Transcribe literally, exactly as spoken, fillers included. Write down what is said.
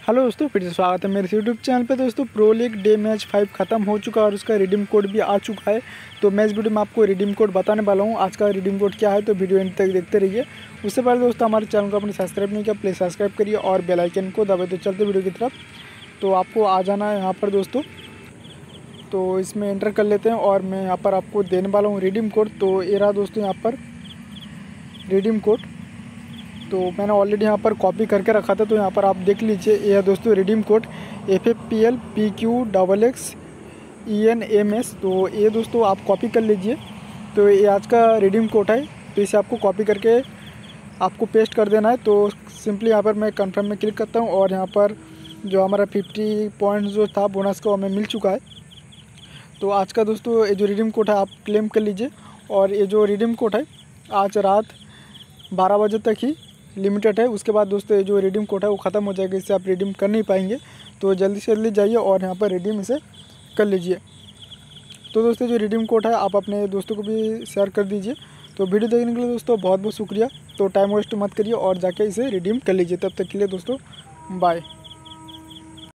Hello दोस्तों, फिर से स्वागत है मेरे यूट्यूब चैनल पे। दोस्तों pro league day match five ख़त्म हो चुका है और उसका रिडीम कोड भी आ चुका है। तो मैं इस वीडियो में आपको रिडीम कोड बताने वाला हूँ। आज का रिडीम कोड क्या है तो वीडियो एंड तक देखते रहिए। उससे पहले दोस्तों हमारे चैनल को अपने सब्सक्राइब नहीं किया, प्लीज़ सब्सक्राइब करिए और बेल आइकन को दबाए। तो चलते वीडियो की तरफ। तो आपको आ जाना है यहाँ पर दोस्तों, तो इसमें एंटर कर लेते हैं और मैं यहाँ पर आपको देने वाला हूँ रिडीम कोड। तो ये रहा दोस्तों यहाँ पर रिडीम कोड। तो मैंने ऑलरेडी यहाँ पर कॉपी करके रखा था, तो यहाँ पर आप देख लीजिए। ये है दोस्तों redeem code F F P L P Q double X E N M S. तो ये दोस्तों आप कॉपी कर लीजिए। तो ये आज का रिडीम कोड है, तो इसे आपको कॉपी करके आपको पेस्ट कर देना है। तो सिंपली यहाँ पर मैं कंफर्म में क्लिक करता हूँ और यहाँ पर जो हमारा फिफ्टी पॉइंट जो था बोनस का हमें मिल चुका है। तो आज का दोस्तों ये जो रिडीम कोड है आप क्लेम कर लीजिए। और ये जो रिडीम कोड है आज रात बारह बजे तक ही लिमिटेड है। उसके बाद दोस्तों ये जो रिडीम कोड है वो ख़त्म हो जाएगा, इससे आप रिडीम कर नहीं पाएंगे। तो जल्दी से जल्दी जाइए और यहाँ पर रिडीम इसे कर लीजिए। तो दोस्तों जो रिडीम कोड है आप अपने दोस्तों को भी शेयर कर दीजिए। तो वीडियो देखने के लिए दोस्तों बहुत बहुत शुक्रिया। तो टाइम वेस्ट मत करिए और जाके इसे रिडीम कर लीजिए। तब तक के लिए दोस्तों बाय।